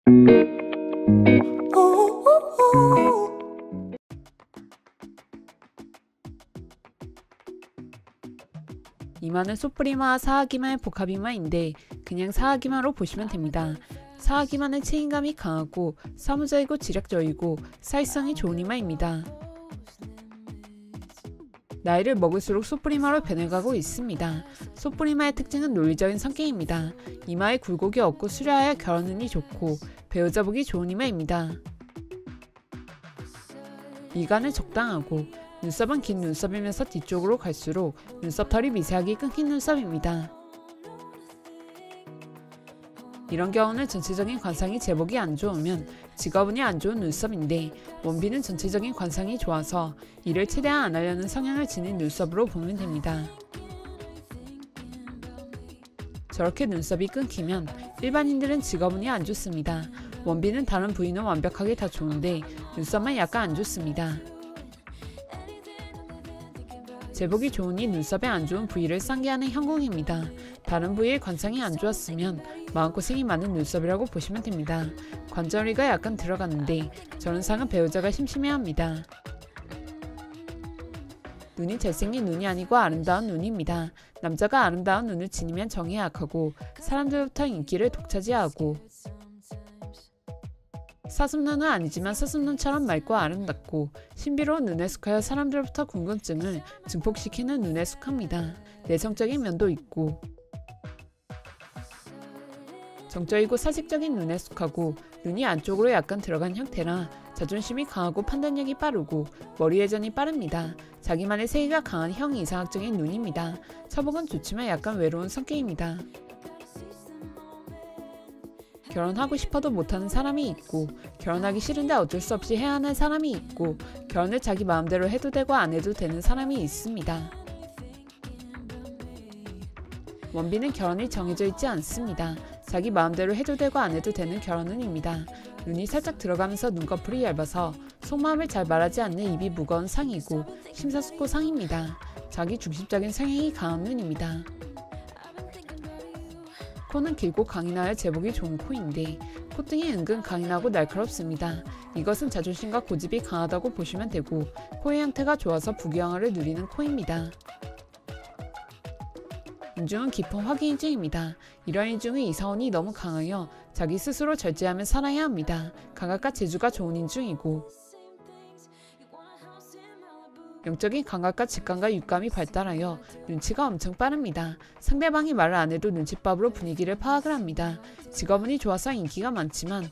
이마는 소프리마와 사하기마의 복합이마인데 그냥 사하기마로 보시면 됩니다. 사하기마는 책임감이 강하고 사무적이고 지략적이고 사회성이 좋은 이마입니다. 나이를 먹을수록 소프리마로 변해가고 있습니다. 소프리마의 특징은 논리적인 성격입니다. 이마에 굴곡이 없고 수려하여 결혼운이 좋고 배우자 보기 좋은 이마입니다. 미간은 적당하고 눈썹은 긴 눈썹이면서 뒤쪽으로 갈수록 눈썹털이 미세하게 끊긴 눈썹입니다. 이런 경우는 전체적인 관상이 제복이 안 좋으면 직업운이 안 좋은 눈썹인데 원빈은 전체적인 관상이 좋아서 이를 최대한 안 하려는 성향을 지닌 눈썹으로 보면 됩니다. 저렇게 눈썹이 끊기면 일반인들은 직업운이 안 좋습니다. 원빈은 다른 부위는 완벽하게 다 좋은데 눈썹만 약간 안 좋습니다. 제복이 좋으니 눈썹에 안 좋은 부위를 상기하는 형국입니다. 다른 부위의 관상이 안 좋았으면 마음고생이 많은 눈썹이라고 보시면 됩니다. 관절위가 약간 들어갔는데 저런 상은 배우자가 심심해합니다. 눈이 잘생긴 눈이 아니고 아름다운 눈입니다. 남자가 아름다운 눈을 지니면 정이 약하고 사람들부터 인기를 독차지하고 사슴눈은 아니지만 사슴눈처럼 맑고 아름답고 신비로운 눈에 속하여 사람들부터 궁금증을 증폭시키는 눈에 속합니다. 내성적인 면도 있고 정적이고 사색적인 눈에 속하고 눈이 안쪽으로 약간 들어간 형태라 자존심이 강하고 판단력이 빠르고 머리 회전이 빠릅니다. 자기만의 세계가 강한 형이상학적인 눈입니다. 처복은 좋지만 약간 외로운 성격입니다. 결혼하고 싶어도 못하는 사람이 있고 결혼하기 싫은데 어쩔 수 없이 해야 하는 사람이 있고 결혼을 자기 마음대로 해도 되고 안 해도 되는 사람이 있습니다. 원빈은 결혼이 정해져 있지 않습니다. 자기 마음대로 해도 되고 안 해도 되는 결혼운입니다. 눈이 살짝 들어가면서 눈꺼풀이 얇아서 속마음을 잘 말하지 않는 입이 무거운 상이고 심사숙고 상입니다. 자기 중심적인 성향이 강한 눈입니다. 코는 길고 강인하여 제복이 좋은 코인데 콧등이 은근 강인하고 날카롭습니다. 이것은 자존심과 고집이 강하다고 보시면 되고 코의 형태가 좋아서 부귀영화를 누리는 코입니다. 인중은 깊은 화기인중입니다. 이런 인중의 이사원이 너무 강하여 자기 스스로 절제하며 살아야 합니다. 감각과 재주가 좋은 인중이고 영적인 감각과 직감과 육감이 발달하여 눈치가 엄청 빠릅니다. 상대방이 말을 안 해도 눈치밥으로 분위기를 파악을 합니다. 직업운이 좋아서 인기가 많지만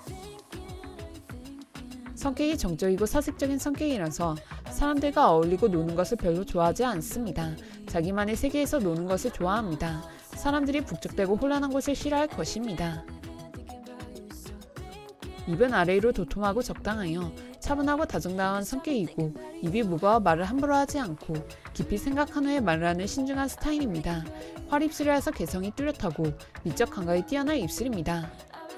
성격이 정적이고 사색적인 성격이라서 사람들과 어울리고 노는 것을 별로 좋아하지 않습니다. 자기만의 세계에서 노는 것을 좋아합니다. 사람들이 북적대고 혼란한 곳을 싫어할 것입니다. 입은 아래로 도톰하고 적당하여 차분하고 다정다감한 성격이고 입이 무거워 말을 함부로 하지 않고 깊이 생각한 후에 말을 하는 신중한 스타일입니다. 활입술이라서 개성이 뚜렷하고 미적 감각이 뛰어난 입술입니다.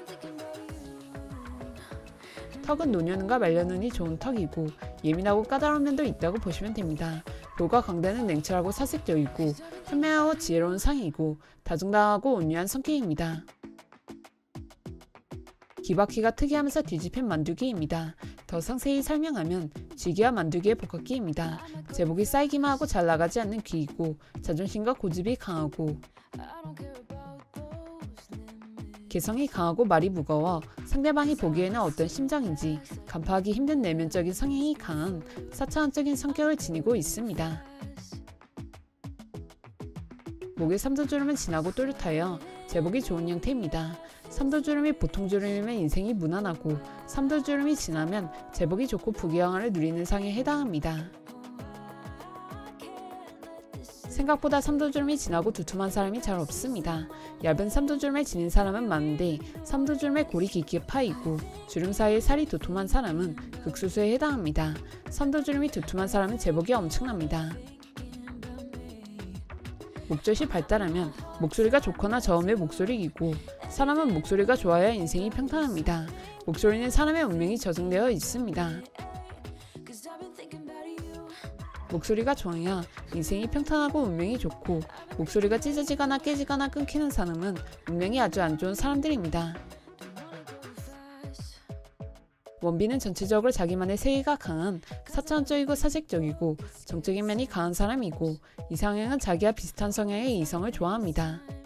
턱은 노년과 말년운이 좋은 턱이고 예민하고 까다로운 면도 있다고 보시면 됩니다. 볼과 광대는 냉철하고 사색적이고 현명하고 지혜로운 상이고 다정다감하고 온유한 성격입니다. 기바퀴가 특이하면서 뒤집힌 만두기입니다. 더 상세히 설명하면 쥐기와 만두기의 복합기입니다. 제복이 쌓이기만 하고 잘 나가지 않는 귀이고 자존심과 고집이 강하고 개성이 강하고 말이 무거워 상대방이 보기에는 어떤 심정인지 간파하기 힘든 내면적인 성향이 강한 사차원적인 성격을 지니고 있습니다. 목의 삼도주름은 진하고 또렷하여 제복이 좋은 형태입니다. 삼도주름이 보통 주름이면 인생이 무난하고 삼도주름이 진하면 제복이 좋고 부귀영화를 누리는 상에 해당합니다. 생각보다 삼도주름이 진하고 두툼한 사람이 잘 없습니다. 얇은 삼도주름을 지닌 사람은 많은데 삼도주름의 골이 깊게 파이고 주름 사이에 살이 도톰한 사람은 극소수에 해당합니다. 삼도주름이 두툼한 사람은 제복이 엄청납니다. 목젖이 발달하면 목소리가 좋거나 저음의 목소리이고 사람은 목소리가 좋아야 인생이 평탄합니다. 목소리는 사람의 운명이 저승되어 있습니다. 목소리가 좋아야 인생이 평탄하고 운명이 좋고 목소리가 찢어지거나 깨지거나 끊기는 사람은 운명이 아주 안 좋은 사람들입니다. 원빈은 전체적으로 자기만의 세계가 강한 사차원적이고 사색적이고 정적인 면이 강한 사람이고, 이상형은 자기와 비슷한 성향의 이성을 좋아합니다.